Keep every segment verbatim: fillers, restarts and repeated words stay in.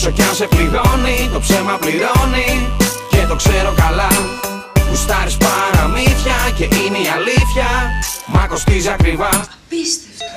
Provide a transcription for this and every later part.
Όσο κι αν σε πληγώνει, το ψέμα πληρώνει. Και το ξέρω καλά. Γουστάρεις παραμύθια και είναι η αλήθεια. Μα κοστίζει ακριβά. Απίστευτο.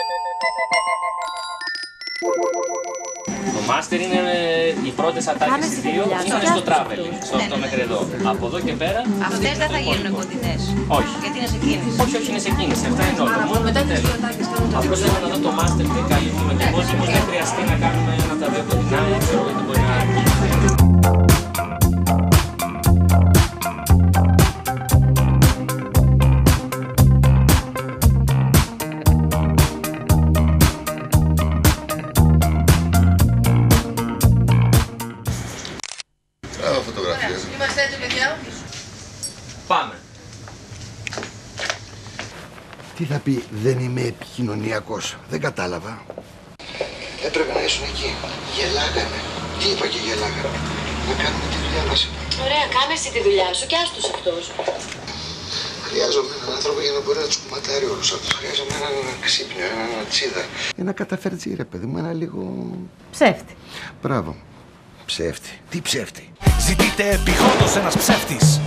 Το μάστερ είναι οι πρώτες ατάκες οι δύο, είναι στο traveling, στο αυτό μέχρι εδώ. Από εδώ και πέρα... Αυτές δεν θα γίνουν κοντινές. Όχι. Γιατί είναι σε κίνηση. Όχι, όχι, είναι σε κίνηση. Αυτά είναι όλα. Μόνο μετά τις δύο ατάκες κάνουμε το δύο. Απλώς θέλω να δω το μάστερ τι καλύπτουμε και πώς δεν χρειαστεί να κάνουμε ένα από τα δύο κοντινά, ξέρω γιατί μπορεί να αρκεί. Είμαστε έτοιμοι, παιδιά. Πάμε. Τι θα πει δεν είμαι επικοινωνιακός, δεν κατάλαβα. Έπρεπε να ήσουν εκεί. Γελάγανε. Τι είπα και γελάγανε. Να κάνουμε τη δουλειά μας. Ωραία, κάνε εσύ τη δουλειά σου και άστος αυτός. Χρειάζομαι έναν άνθρωπο για να μπορεί να τους κουματάρει όλους αυτούς. Χρειάζομαι έναν ξύπνιο, έναν τσίδα. Ένα καταφερτζή ρε παιδί μου, ένα λίγο... Ψεύτη. Μπράβο. Ψεύτη. Τι ψεύτη. Ζητείτε επιγόντως ένας ψεύτης.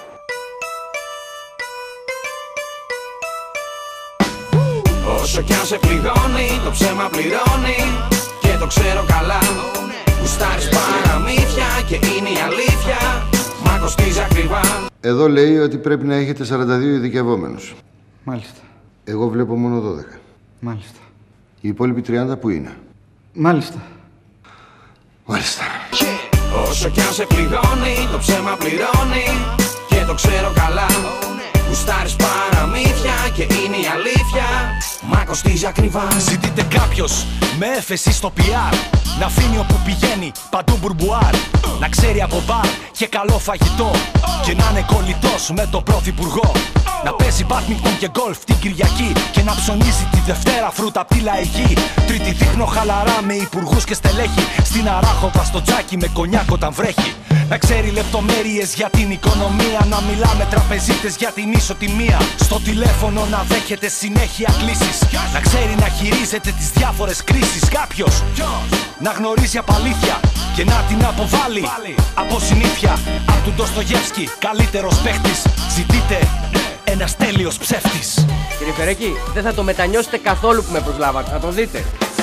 Όσο κι αν σε πληγώνει, το ψέμα πληρώνει. Και το ξέρω καλά. Γουστάρεις παραμύθια και είναι η αλήθεια. Μα κοστίζει ακριβά. Εδώ λέει ότι πρέπει να έχετε σαράντα δύο ειδικευόμενους. Μάλιστα. Εγώ βλέπω μόνο δώδεκα. Μάλιστα. Οι υπόλοιποι τριάντα που είναι. Μάλιστα. Μάλιστα. Όσο κι αν σε πληγώνει, το ψέμα πληρώνει. Και το ξέρω καλά. Γουστάρεις παραμύθια και είναι η αλήθεια. Μα κοστίζει ακριβά. Ζητείτε κάποιος με έφεση στο πι αρ να αφήνει όπου πηγαίνει παντού μπουρμπουάρ. Να ξέρει από μπαρ και καλό φαγητό. Και να είναι κολλητός με το πρωθυπουργό. Να παίζει μπάτμιντον και γκολφ την Κυριακή. Και να ψωνίζει τη Δευτέρα φρούτα απ' τη λαϊκή. Τρίτη δείχνω χαλαρά με υπουργούς και στελέχη. Στην Αράχοβα στο τζάκι με κονιάκ όταν βρέχει. Να ξέρει λεπτομέρειες για την οικονομία. Να μιλά με τραπεζίτες για την ισοτιμία. Στο τηλέφωνο να δέχεται συνέχεια κλήσεις. Να ξέρει να χειρίζεται τις διάφορες κρίσεις. Κάποιος να γνωρίζει απ' αλήθεια και να την αποβάλει από συνήθεια. Απ' του Ντοστογεύσκη καλύτερος παίχτης. Ζητείτε ένας τέλειος ψεύτης. Κύριε Φερέκη, δεν θα το μετανιώσετε καθόλου που με προσλάβατε. Να το δείτε.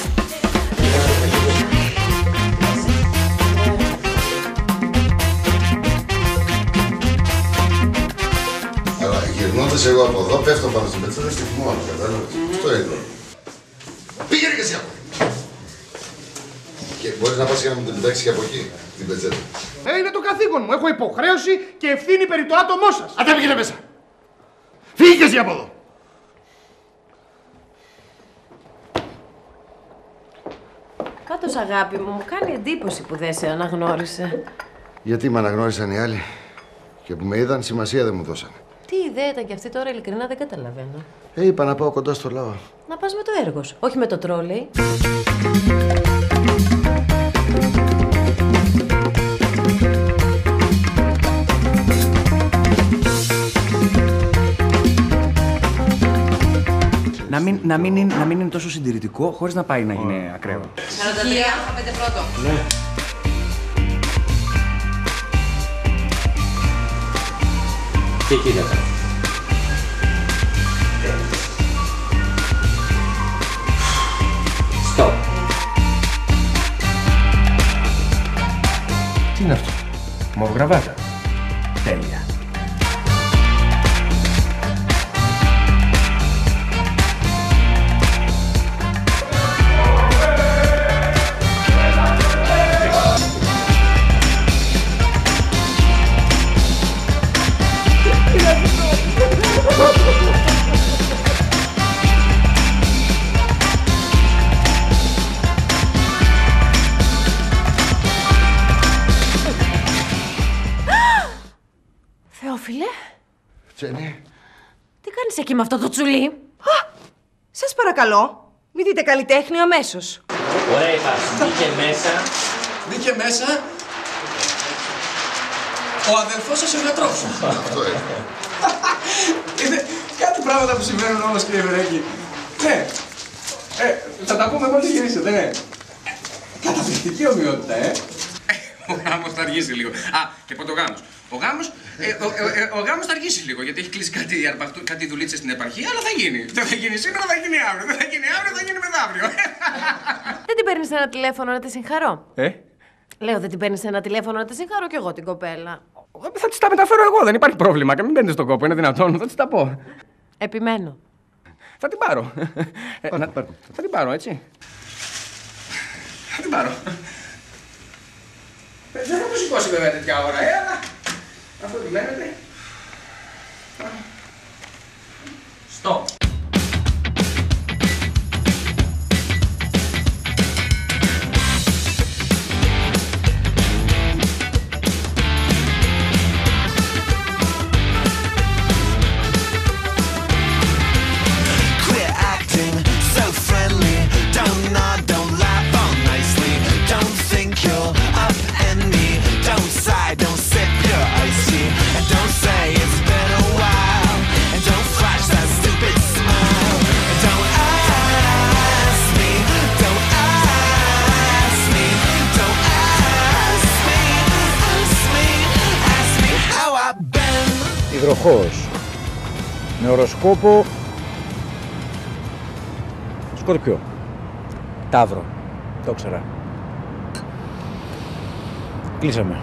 Αλλά γυρνώντας εγώ από εδώ, πέφτω πάνω στην πετσέτα και θυμώνω, κατάλαβες. Αυτό είναι. Πήγαινε και εσύ από εκεί. Και μπορείς να πας και να μου την πετάξεις και από εκεί, την πετσέτα. Ε, είναι το καθήκον μου. Έχω υποχρέωση και ευθύνη περί το άτομό σας. Άντε πήγαινε μέσα. Φύγε και εσύ από εδώ. Κάτος, αγάπη μου, μου κάνει εντύπωση που δεν σε αναγνώρισε. Γιατί με αναγνώρισαν οι άλλοι και που με είδαν σημασία δεν μου δώσανε. Τι ιδέα ήταν κι αυτή τώρα, ειλικρινά δεν καταλαβαίνω. Ε, είπα να πάω κοντά στο λαό. Να πας με το έργο σου, όχι με το τρόλεϊ. Να μην, να, μην είναι, να μην είναι τόσο συντηρητικό, χωρίς να πάει να γίνει ακραίο. σαράντα τρία, πέντε πρώτο. Ναι. Και εκεί δεν θα. Stop. Τι είναι αυτό, μαυρογραβάτα. Τέλεια. Θεόφιλε, Τσένι. τι κάνεις εκεί με αυτό το τσουλί? Σας παρακαλώ, μη δείτε καλλιτέχνη αμέσως. Ωραία υπάρχει. Μπήκε μέσα. Μπήκε μέσα ο αδελφός σας ο γιατρός. Αυτό είναι. Είναι κάτι πράγματα που συμβαίνουν όμως, κύριε Βερέκη. Ναι. Ε, θα τα πούμε μόλις γυρίσετε, ναι. Καταπληκτική ομοιότητα, ε! Ο γάμος θα αργήσει λίγο. Α, και πότε ο γάμος. Ο γάμος, ε, ο, ε, ο γάμος θα αργήσει λίγο γιατί έχει κλείσει κάτι, κάτι δουλίτσες στην επαρχία, αλλά θα γίνει. Δεν θα γίνει σήμερα, θα γίνει αύριο. Δεν θα γίνει αύριο, θα γίνει μεθαύριο. Δεν την παίρνεις ένα τηλέφωνο να τη συγχαρώ? Ε? Λέω, δεν την παίρνεις ένα τηλέφωνο να τη συγχαρώ κι εγώ την κοπέλα. Θα της τα μεταφέρω εγώ, δεν υπάρχει πρόβλημα. Και μην μπαίνετε στον κόπο, είναι δυνατόν, θα της τα πω. Επιμένω. Θα την πάρω. ε, να... Θα την πάρω, έτσι. Θα την πάρω. Δεν θα το σηκώσει βέβαια τέτοια ώρα, ε, αλλά αυτό τι βλέπετε. Στοπ. Υδροχόος, με οροσκόπο Σκορπιό. Ταύρο, το ήξερα. Κλείσαμε.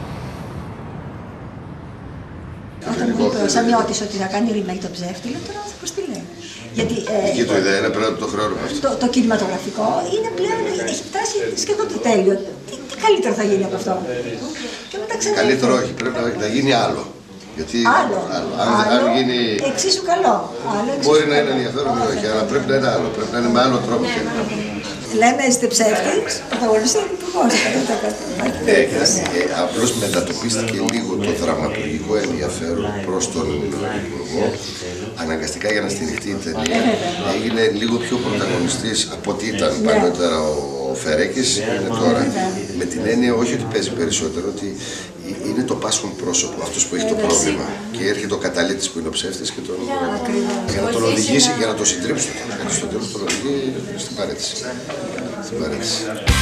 Όταν μου είπε ο Σαμιώτης ότι θα κάνει remake το ψεύτη, λέω τώρα πώς τι λέει. Γιατί ε, και το ιδέα είναι πέρα από το χρόνο αυτό. Το, το κινηματογραφικό είναι πλέον, έχει φτάσει σχεδόν το τέλειο. Τι, τι καλύτερο θα γίνει από αυτό. Και μετά ξανά... Καλύτερο όχι, πρέπει να, να γίνει άλλο. Γιατί άλλο, άλλο. άλλο, αν, αν γίνει... εξίσου καλό. Άλλο, εξίσου μπορεί να καλό. είναι ενδιαφέρον ή όχι, αλλά πρέπει να είναι άλλο. Πρέπει να είναι με άλλο τρόπο. Λέμε είστε ψεύτης, πρωταγωνιστή είναι υπουργός. Ναι, απλώς μετατοπίστηκε λίγο το δραματουργικό ενδιαφέρον προς τον υπουργό. Αναγκαστικά για να στηριχτεί η ταινία. Έγινε λίγο πιο πρωταγωνιστής από ό,τι ήταν παλιότερα ο Φερέκης. Είναι τώρα. Με την έννοια όχι ότι παίζει περισσότερο, ότι είναι το πάσχον πρόσωπο, αυτός που έχει το πρόβλημα. Και έρχεται ο καταλήτης που είναι ο ψεύτης και τον... για να τον οδηγήσει, για να τον συντρίψει. Γιατί στο τέλος τον οδηγεί στην παρέτηση. Στην παρέτηση.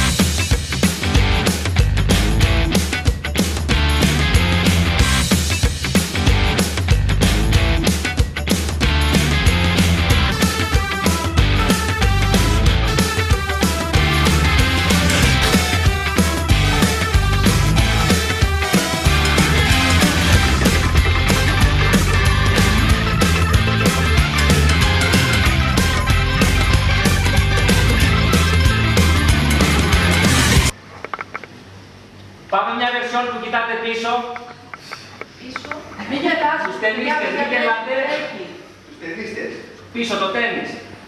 Πάμε μια βερσιόν που κοιτάτε πίσω. Πίσω. Μην γελάς. Τους ταινίστες, μην γελάτε. Τους ταινίστες. Πίσω το τένις.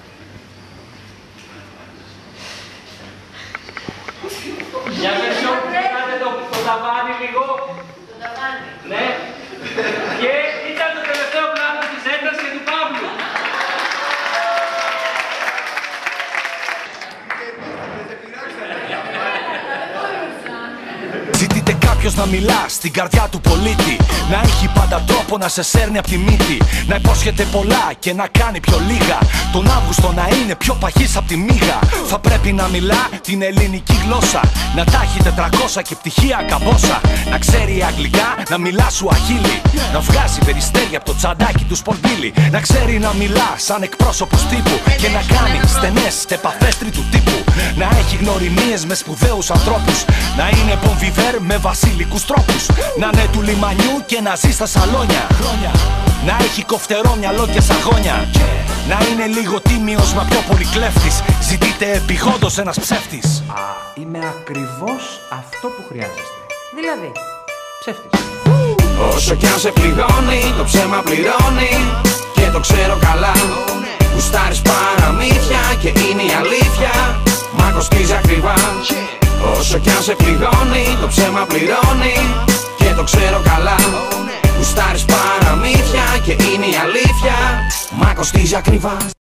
Μια βερσιόν που κοιτάτε το, το ταβάνι λίγο. Το ταβάνι. Ναι. Και ήταν το τελευταίο πλάνο της Έντρας και του Παύλου. Ζητείτε κάποιος να μιλά στην καρδιά του πολίτη, να έχει πάντα τρόπο να σε σέρνει απ' τη μύτη, να υπόσχεται πολλά και να κάνει πιο λίγα, τον Αύγουστο να είναι πιο παχής απ' τη μύγα. Θα πρέπει να μιλά την ελληνική γλώσσα, να τα έχει τετρακόσια και πτυχία καμπόσα, να ξέρει αγγλικά, να μιλά σου αχίλι, να βγάζει περιστέρια από το τσαντάκι του σπορμπίλι, να ξέρει να μιλά σαν εκπρόσωπος τύπου και να κάνει στενές επαφές τρίτου τύπου, να έχει γνωριμίες με σπουδαίους ανθρώπους, να είναι μπομβιβέρ με βασιλικούς τρόπους, να είναι του λιμανιού και να ζει στα σαλόνια, να έχει κοφτερό μυαλό και σαγόνια, να είναι λίγο τίμιος μα πιο πολύ κλέφτης. Ζητείτε επιγόντως ένας ψεύτης. Α, είμαι ακριβώς αυτό που χρειάζεστε. Δηλαδή, ψεύτης. Όσο κι αν σε πληγώνει, το ψέμα πληρώνει. Και το ξέρω καλά. Γουστάρεις παραμύθια και είναι η αλήθεια. Μα κοστίζει ακριβά. Όσο κι αν σε πληγώνει, το ψέμα πληρώνει. Και το ξέρω καλά. Γουστάρεις παραμύθια και είναι η αλήθεια. Μα κοστίζει ακριβά.